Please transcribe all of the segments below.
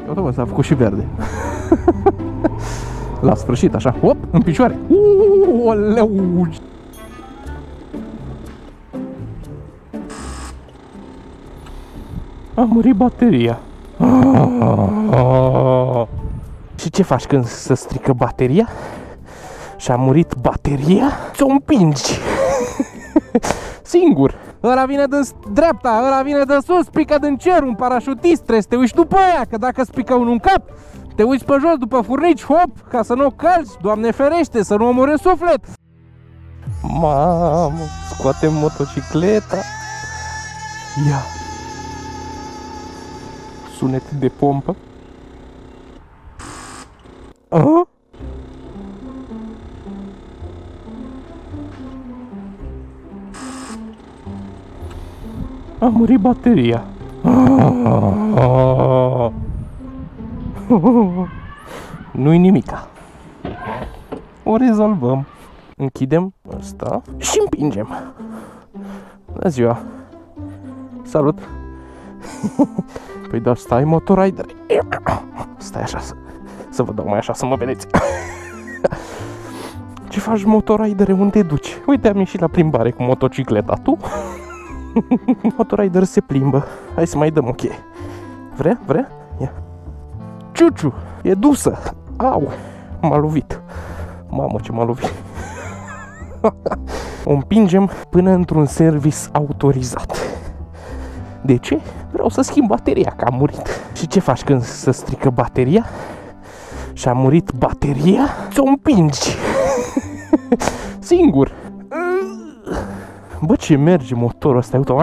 Uite mă, s-a făcut și verde. La sfârșit, așa, hop, în picioare. Oleu! A murit bateria. Și ce faci când se strică bateria? Și a murit bateria? Ți-o împingi. Singur. Ăla vine din dreapta, ăla vine de sus, pică din cer, un parașutist, trebuie să te uiți după aia, că dacă îți pică unul în cap, te uiți pe jos după furnici, hop, ca să nu o calci, Doamne ferește, să nu omori suflet. Mamă, scoatem motocicleta. Ia. Sunet de pompă. Aha. A murit bateria. Nu-i nimica. O rezolvăm. Închidem asta și împingem. Bună ziua. Salut. Păi da, stai, Motorider. Stai așa, să vă dau mai așa, să mă vedeți. Ce faci, Motorider? Unde te duci? Uite, am ieșit la plimbare cu motocicleta. Tu? Motorider se plimbă. Hai să mai dăm o cheie. Vrea? Vrea? Ia. Ciuciu, e dusă. Au, m-a lovit. Mamă, ce m-a lovit. O împingem până într-un service autorizat. De ce? Vreau să schimb bateria, că a murit. Și ce faci când se strică bateria? Și a murit bateria? Ți-o împingi. Singur. Bă, ce merge motorul ăsta, uite.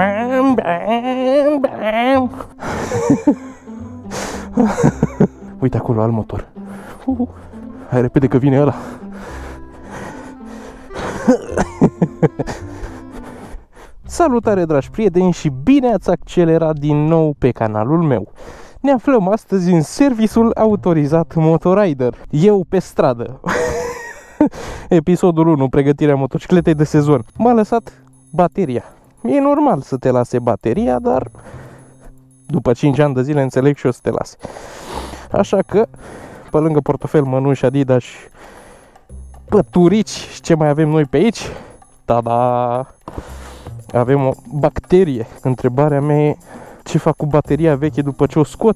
Uite acolo alt motor. Hai repede că vine ăla. Salutare, dragi prieteni, și bine ați accelerat din nou pe canalul meu. Ne aflăm astăzi în serviciul autorizat Motorider. Eu pe stradă. Episodul 1, pregătirea motocicletei de sezon. M-a lăsat bateria. E normal să te lase bateria, dar după 5 ani de zile înțeleg și eu să te lase. Așa că, pe lângă portofel, mănuși, Adidas, păturici și ce mai avem noi pe aici, tada! Avem o bacterie. Întrebarea mea e, ce fac cu bateria veche după ce o scot?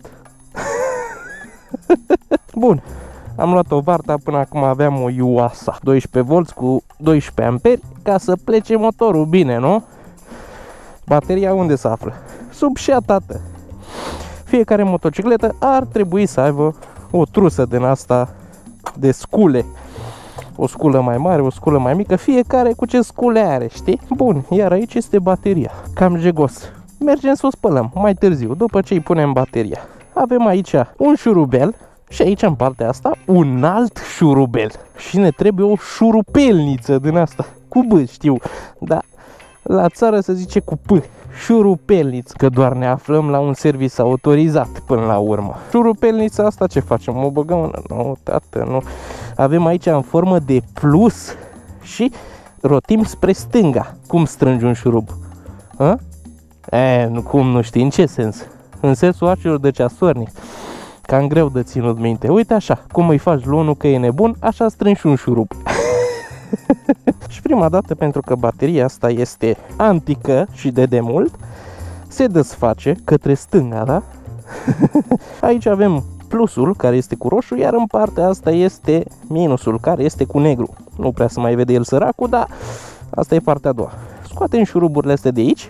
Bun, am luat o Varta, până acum aveam o Yuasa 12V cu 12 amperi ca să plece motorul bine, nu? Bateria unde se află? Sub șa, tată. Fiecare motocicletă ar trebui să aibă o trusă din asta de scule. O sculă mai mare, o sculă mai mică, fiecare cu ce scule are, știi? Bun, iar aici este bateria. Cam jegos. Mergem să o spălăm mai târziu, după ce îi punem bateria. Avem aici un șurubel și aici în partea asta un alt șurubel. Și ne trebuie o șurupelniță din asta. Cu B, știu, dar la țară se zice cu P. Șurupelniță, că doar ne aflăm la un serviciu autorizat până la urmă. Șurupelnița asta ce facem? O băgăm în... Nu, tată, nu. Avem aici în formă de plus și rotim spre stânga. Cum strângi un șurub? A? Nu, cum nu știi, în ce sens? În sensul acelor de ceasornic. Cam greu de ținut minte. Uite așa, cum îi faci lonul că e nebun, așa strângi un șurub. Și prima dată, pentru că bateria asta este antică și de demult, se desface către stânga, da? Aici avem plusul, care este cu roșu, iar în partea asta este minusul, care este cu negru. Nu prea se mai vede el săracul, dar asta e partea a doua. Scoatem șuruburile astea de aici.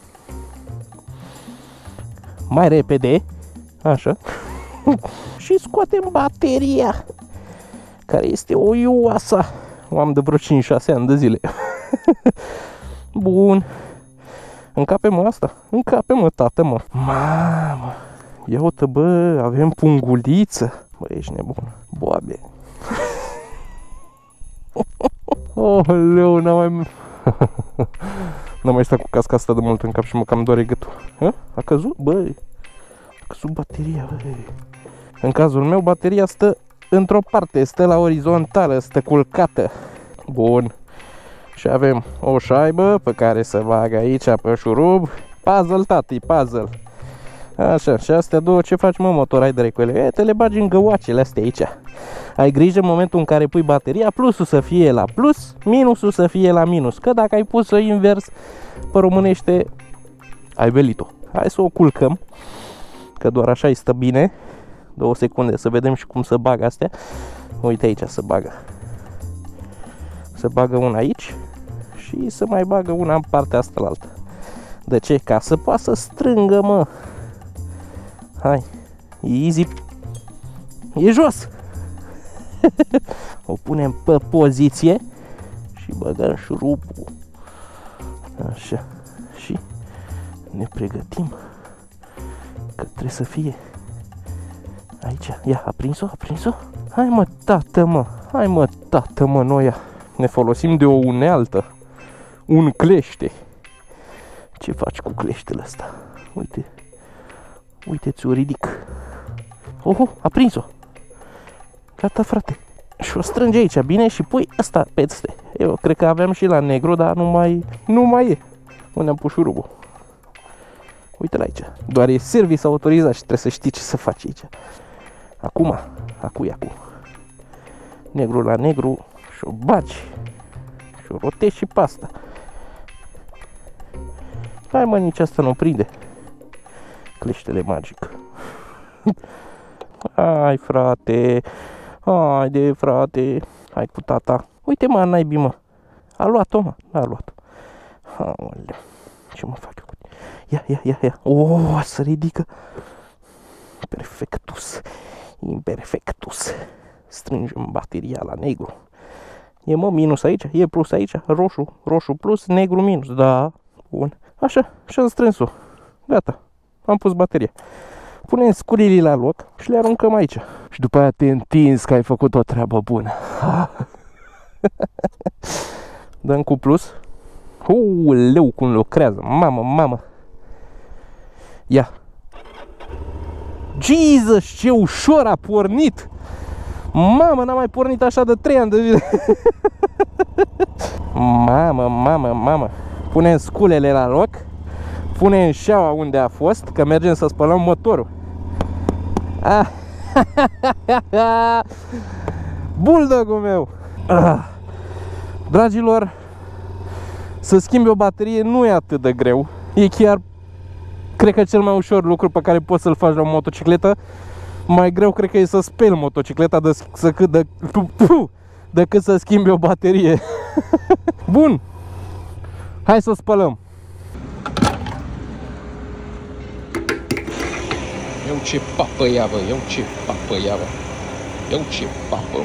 Mai repede, așa. Și scoatem bateria, care este o Yuasa. O am de vreo 5-6 ani de zile. Bun. Încape-mă asta. Încape-mă, tată, mă. Mamă. Ia uite, bă, avem punguliță. Bă, ești nebun. Boabe. Oleu, n-am mai stat cu casca asta de mult în cap și mă cam doare gâtul. A căzut? Bă, a căzut bateria, bă. În cazul meu, bateria stă într-o parte, stă la orizontală, stă culcată. Bun. Și avem o șaibă pe care se bagă aici pe șurub. Puzzle, tati, puzzle. Așa, și astea două, ce faci, mă, motoraidere cu ele? Te le bagi în găoacele astea aici. Ai grijă în momentul în care pui bateria, plusul să fie la plus, minusul să fie la minus. Că dacă ai pus-o invers, pe românește, ai belit-o. Hai să o culcăm, că doar așa îi stă bine. 2 secunde să vedem și cum să bagă astea. Uite aici să bagă. Să bagă una aici și să mai bagă una în partea asta la altă. De ce? Ca să poată să strângă, mă. Hai, e easy. E jos. O punem pe poziție și băgăm șurubul. Așa. Și ne pregătim că trebuie să fie aici. Ia, a prins-o? A prins-o? Hai, mă, tată, mă. Hai, mă, tată, mă, noia. Ne folosim de o unealtă. Un clește. Ce faci cu cleștele ăsta? Uite. Uite, ți-o ridic. Oho, a prins-o. Gata, frate. Și o strânge aici, bine, și pui asta peste. Eu cred că aveam și la negru, dar nu mai e. Unde am pus șurubul. Uite-l aici. Doar e service autorizat și trebuie să știi ce să faci aici. Acum, acu. Negru la negru și o bagi. Și o rotezi și pe asta. Hai, mă, nici asta nu prinde. Cleștele magic. Hai, frate. Haide, frate. Hai cu tata. Uite, mă, naibii, mă. A luat-o, mă. A luat-o. Aoleu. Ce mă fac eu? Ia. Oh, se ridică. Perfectus. Imperfectus. Strângem bateria la negru. E, mă, minus aici, e plus aici, roșu plus, negru minus. Da, bun. Așa, și-am strâns-o. Gata, am pus bateria. Punem sculile la loc și le aruncăm aici. Și după aia te întinzi că ai făcut o treabă bună. Dăm cu plus. Leu, cum lucrează. Mamă. Ia. Jesus, ce ușor a pornit. Mamă, n-a mai pornit așa de 3 ani de zile. Mamă. Punem sculele la loc. Punem șaua unde a fost, că mergem să spălăm motorul. Bulldog-ul meu. Dragilor, să schimbi o baterie nu e atât de greu. E chiar, cred că, cel mai ușor lucru pe care poți să-l faci la o motocicletă. Mai greu cred că e să speli motocicleta decât să schimbi o baterie. Bun. Hai să spălăm. Iau ce papă ia, bă. Iau ce papă.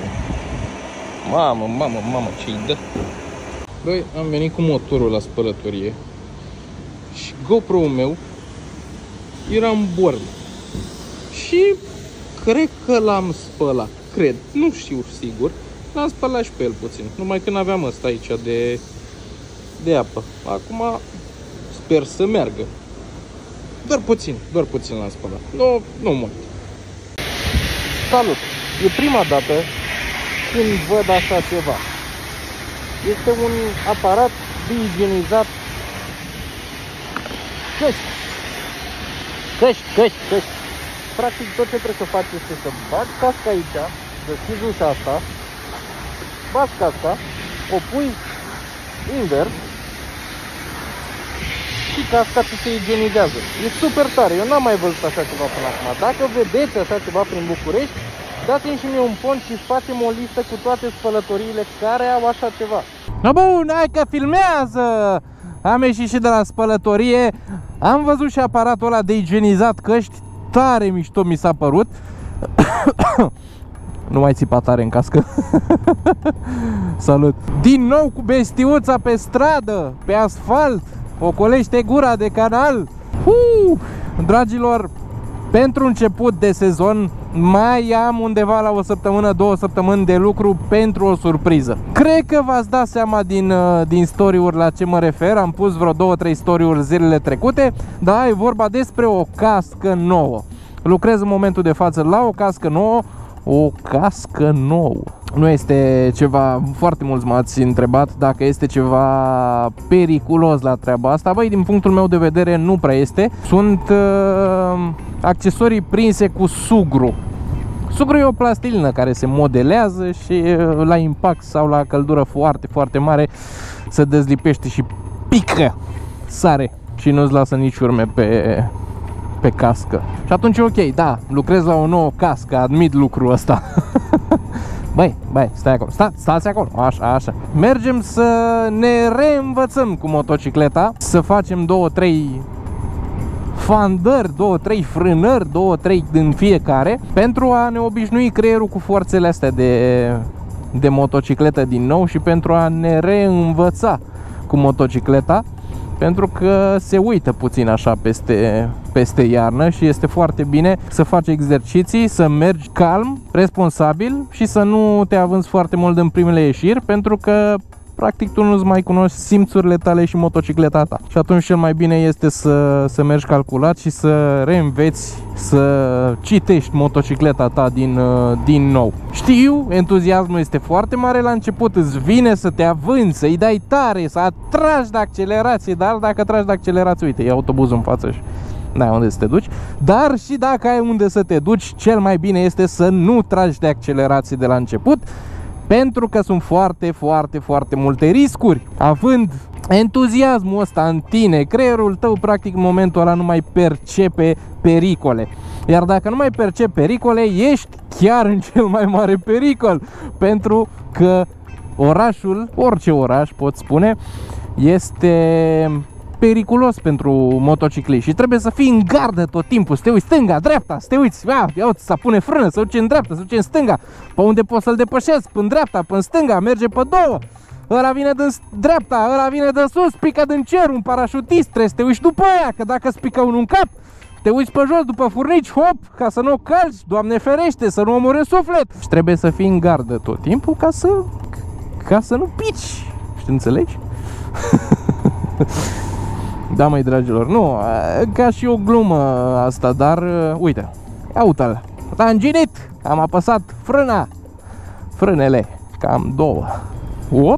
Mamă, ce-i dă. Băi, am venit cu motorul la spălătorie și GoPro-ul meu era în bord. Și cred că l-am spălat. Cred, nu știu sigur. L-am spălat și pe el puțin. Numai că n-aveam ăsta aici de apă. Acum sper să meargă. Doar puțin l-am spălat. Nu mult. Salut! E prima dată când văd așa ceva. Este un aparat de igienizat căști. Practic tot ce trebuie să faci este să bagi casca aici, deschizi ușa asta, bagi casca, o pui invers și casca ți se igienizează. E super tare, eu n-am mai văzut așa ceva până acum. Dacă vedeți așa ceva prin București, dați-mi și mie un pont și facem o listă cu toate spălătoriile care au așa ceva. No, bun, hai că filmează! Am ieșit și de la spălătorie, am văzut și aparatul ăla de igienizat căști, tare mișto mi s-a părut. Nu mai țipa tare în cască. Salut! Din nou cu bestiuța pe stradă, pe asfalt, ocolește gura de canal. Dragilor, pentru început de sezon mai am undeva la o săptămână, 2 săptămâni de lucru pentru o surpriză. Cred că v-ați dat seama din story-uri la ce mă refer. Am pus vreo 2-3 story-uri zilele trecute. Da, e vorba despre o cască nouă. Lucrez în momentul de față la o cască nouă, o cască nouă. Nu este ceva, foarte mulți m-ați întrebat dacă este ceva periculos la treaba asta. Băi, din punctul meu de vedere nu prea este. Sunt accesorii prinse cu sugru. Sugru e o plastilină care se modelează și la impact sau la căldură foarte, foarte mare se dezlipește și pică, sare și nu-ți lasă nici urme pe cască. Și atunci ok, da, lucrez la o nouă cască, admit lucrul ăsta. Băi, stai acolo, stați acolo, așa. Mergem să ne reînvățăm cu motocicleta, să facem 2-3 fandări, 2-3 frânări, 2-3 din fiecare, pentru a ne obișnui creierul cu forțele astea de motocicletă din nou și pentru a ne reînvăța cu motocicleta, pentru că se uită puțin așa peste iarnă și este foarte bine să faci exerciții, să mergi calm, responsabil și să nu te avânți foarte mult în primele ieșiri, pentru că practic tu nu-ți mai cunoști simțurile tale și motocicleta ta. Și atunci cel mai bine este să mergi calculat și să reînveți să citești motocicleta ta din nou. Știu, entuziasmul este foarte mare la început, îți vine să te avânți, să-i dai tare, să atragi de accelerație, dar dacă tragi de accelerație, uite, e autobuzul în față și n-ai unde să te duci. Dar și dacă ai unde să te duci, cel mai bine este să nu tragi de accelerație de la început, pentru că sunt foarte, foarte, foarte multe riscuri. Având entuziasmul ăsta în tine, creierul tău practic în momentul ăla nu mai percepe pericole. Iar dacă nu mai percepi pericole, ești chiar în cel mai mare pericol, pentru că orașul, orice oraș pot spune, este periculos pentru motocicliști și trebuie să fii în gardă tot timpul, să te uiți stânga, dreapta, să te uiți, ia uite, să pune frână, să duce în dreapta, să duce în stânga, pe unde poți să-l depășesc, în dreapta, în stânga, merge pe două, ăla vine din dreapta, ăla vine de sus, pică din cer, un parașutist, trebuie să te uiți după aia, că dacă îți pică unul în cap, te uiți pe jos după furnici, hop, ca să nu o calci, Doamne ferește, să nu omori suflet. Și trebuie să fii în gardă tot timpul ca să nu pici, știi, înțelegi? Da, măi, dragilor, nu, ca și o glumă asta, dar uite, uite-l, tanginit, am apăsat frânele, cam două, op.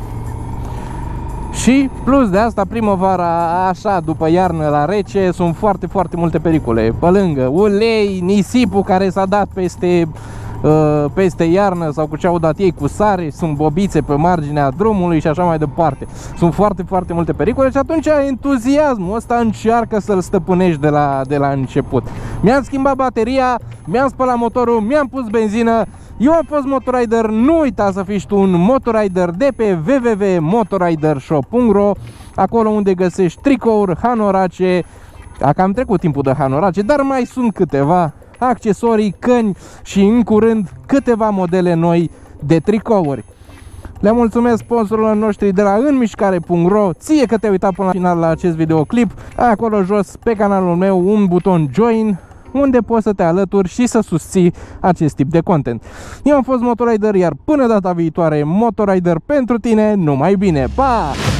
Și plus de asta, primăvara, așa, după iarnă la rece, sunt foarte, foarte multe pericole pe lângă ulei, nisipul care s-a dat peste iarnă sau cu ce au dat ei cu sare, sunt bobițe pe marginea drumului și așa mai departe. Sunt foarte, foarte multe pericole și atunci entuziasmul ăsta încearcă să-l stăpânești de la început. Mi-am schimbat bateria, mi-am spălat motorul, mi-am pus benzină. Eu am fost Motorider, nu uita să fii tu un Motorider de pe www.motoridershop.ro, acolo unde găsești tricouri, hanorace, am trecut timpul de hanorace, dar mai sunt câteva accesorii, căni și în curând câteva modele noi de tricouri. Le mulțumesc sponsorilor noștri de la înmișcare.ro, ție că te-ai uitat până la final la acest videoclip. Ai acolo jos pe canalul meu un buton Join, unde poți să te alături și să susții acest tip de content. Eu am fost Motorider, iar până data viitoare, Motorider pentru tine, numai bine, pa!